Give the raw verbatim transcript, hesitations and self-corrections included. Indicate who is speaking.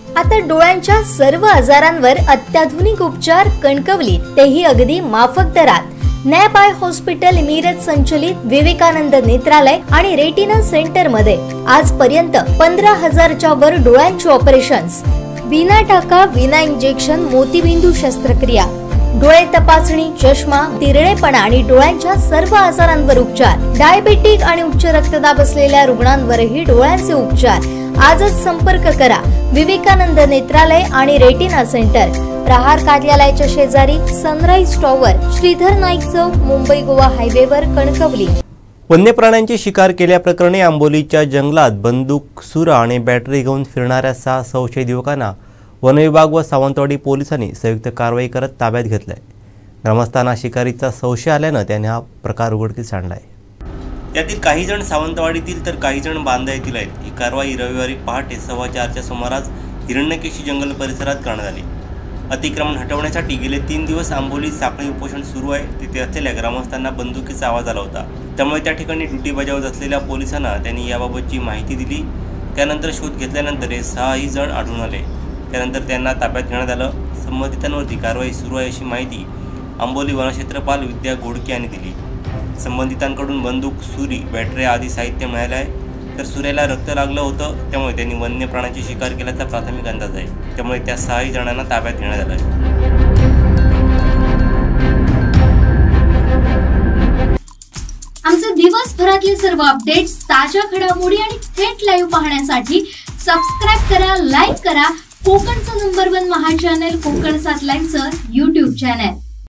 Speaker 1: आता डोळ्यांच्या सर्व आजारांवर अत्याधुनिक उपचार कणकवलीत, तेही अगदी माफक दरात। नॅप आय हॉस्पिटल मिरज संचलित विवेकानंद नेत्रालय आणि रेटिना सेंटर मध्ये आजपर्यंत पंधरा हजारच्या वर डोळ्यांची ऑपरेशन्स, विना टाका विना इंजेक्शन मोतीबिंदू शस्त्रक्रिया, डोळे तपासणी, चष्मा, तिरळेपणा आणि डोळ्यांच्या सर्व आजारांवर उपचार, डायबिटिक आणि उच्च रक्तदाब असलेल्या रुग्णांवरही डोळ्यांचे उपचार। आजच संपर्क करा विवेकानंद नेत्रालय आणि रेटिना सेंटर, प्रहार कार्यालयाच्या शेजारी, सनराइज टॉवर, श्रीधर नाईक चौक, मुंबई गोवा हायवेवर, कणकवली।
Speaker 2: वन्य प्राण्यांची शिकार केल्याप्रकरणी आंबोलीच्या जंगलात बंदूक, सुरा आणि बॅटरी घेऊन फिरणाऱ्या सहा संशयित युवकांना वन विभाग व सावंतवाडी पोलिसांनी संयुक्त कारवाई करत ताब्यात घेतलंय। ग्रामस्थांना शिकारीचा संशय आल्यानं त्यांनी हा प्रकार उघडकीस आणलाय। यातील काही जण सावंतवाडीतील तर काही जण बांदा येथील आहेत। ही कारवाई रविवारी पहाटे सव्वा चारच्या सुमारास हिरण्यकेशी जंगल परिसरात करण्यात आली। अतिक्रमण हटवण्यासाठी गेले तीन दिवस आंबोलीत साखळी उपोषण सुरू आहे। तिथे असलेल्या ग्रामस्थांना बंदुकीचा आवाज आला होता, त्यामुळे त्या ठिकाणी ड्युटी बजावत असलेल्या पोलिसांना त्यांनी याबाबतची माहिती दिली। त्यानंतर शोध घेतल्यानंतर हे सहाही जण आढळून आले। त्यानंतर त्यांना ताब्यात घेण्यात आलं। संबंधितांवरती कारवाई सुरू आहे अशी माहिती आंबोली वनक्षेत्रपाल विद्या गोडके यांनी दिली। संबंधितांकडून बंदूक, सुरी, बॅटरी आदी साहित्य मिळाले आहे। तर सुरेला रक्त लागलं होतं, त्यामुळे त्यांनी वन्य प्राण्यांची शिकार केल्याचा प्राथमिक अंदाज आहे। त्यामुळे त्या सहाही जणांना ताब्यात घेण्यात आलं आहे।
Speaker 3: आमचे दिवसभरातले सर्व अपडेट्स, ताज्या घडामोडी आणि थेट लाईव्ह पाहण्यासाठी सबस्क्राइब करा, लाईक करा कोकणचं नंबर वन महा चॅनल कोकण सात लाईव्हचं यूट्यूब चॅनल।